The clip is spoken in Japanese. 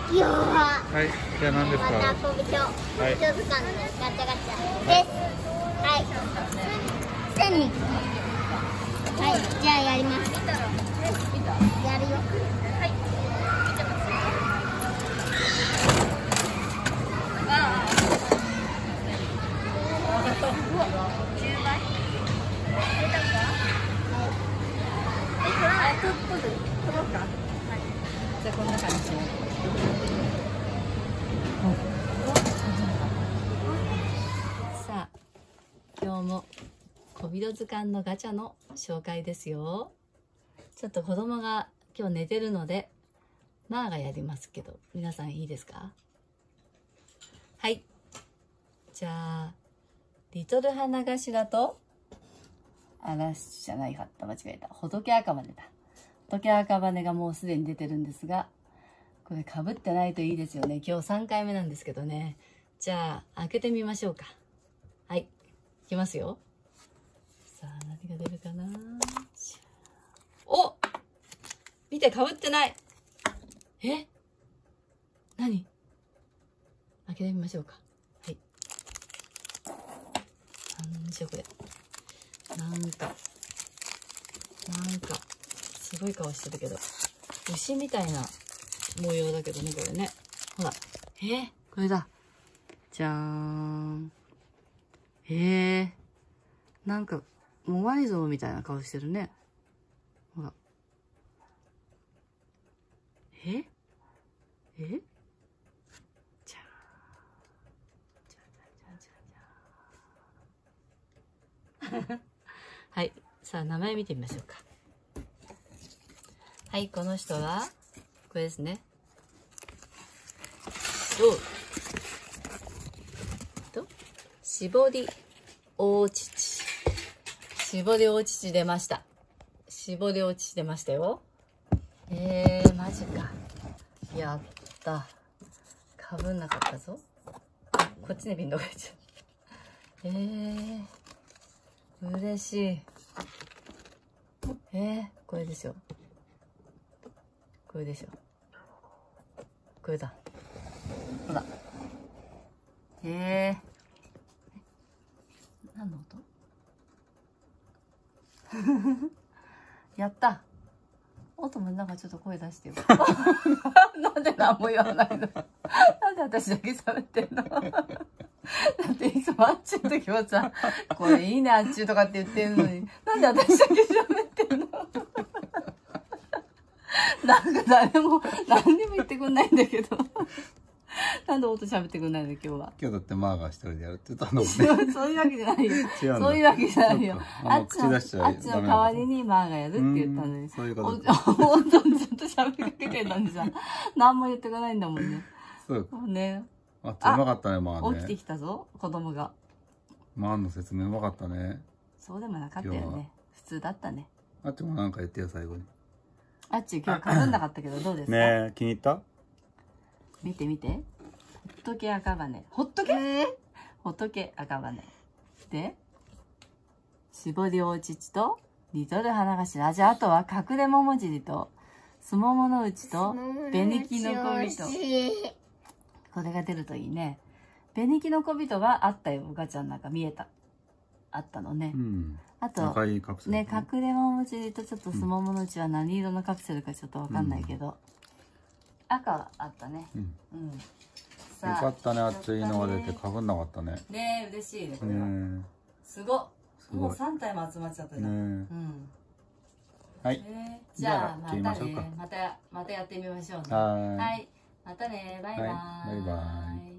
今日ははい、じゃあ何ですか。 また小人図鑑のガチャガチャです。はい。1000人。はい、じゃあやります。やるよ。はい。見てますよ。ああ。うわ、10倍。出たか？取ろうか。はい。じゃあこんな感じで。 さあ、今日も小人図鑑のガチャの紹介ですよ。ちょっと子供が今日寝てるのでマーがやりますけど、皆さんいいですか？はい、じゃあリトル花頭と嵐じゃないかった、間違えた、仏赤羽だ。仏赤羽がもうすでに出てるんですが、これかぶってないといいですよね。今日3回目なんですけどね。じゃあ開けてみましょうか。はい、いきますよ。さあ何が出るかな。お、見て、かぶってない。え、何？開けてみましょうか。はい。なんでしょうこれ。なんかすごい顔してるけど、牛みたいな模様だけどね、これね。ほら、これだ。じゃーん。なんかモアイ像みたいな顔してるね。ほら。じゃーはい、さあ名前見てみましょうか。はい、この人はこれですね。絞り大乳。絞り大乳出ました。絞り大乳出ましたよ。マジか。やった。かぶんなかったぞ。こっちにピントがいちゃう。嬉しい。これですよ。これでしょ。これだ。ほら。何の音？やった。音もなんかちょっと声出してよ。なんで何も言わないの？なんで私だけ喋ってんの？だっていつもあっちの時はさ、これいいねあっちとかって言ってんのに、なんで私だけ喋ってんの？なんか誰も何にも言ってくんないんだけど。なんで音喋ってくんないの今日は。 今日だってマーが一人でやるって言ったのもね。 そういうわけじゃないよ。 違うんだ。 そういうわけじゃないよ。あっちの代わりにマーがやるって言ったのに。 そういうこと。 ほんとずっと喋りかけてんのにさ、何も言ってこないんだもんね。 そうね。 あっちうまかったね、マーね。 起きてきたぞ、子供が。 マーの説明うまかったね。 そうでもなかったよね。普通だったね。 あっちもなんか言ってよ、最後に。 あっち今日かぶんなかったけどどうですか？ ねえ、気に入った？ 見て見て。仏赤羽。仏赤羽。で、絞り大乳とリトル花頭。じゃああとは隠れ桃尻とすももの内と紅木の小人。これが出るといいね。紅木の小人はあったよ。ガチャの中見えた。あったのね。あと、 赤いカプセルね、隠れ桃尻とちょっとすももの内は何色のカプセルかちょっとわかんないけど、赤はあったね。 よかったね、あっちいいのが出てかぶんなかったね。 ねえ、嬉しいね、これは。すごっ。もう3体も集まっちゃったじゃん。 はい。 じゃあ、またね。またやってみましょうね。はい。またね。バイバーイ。 バイバイ。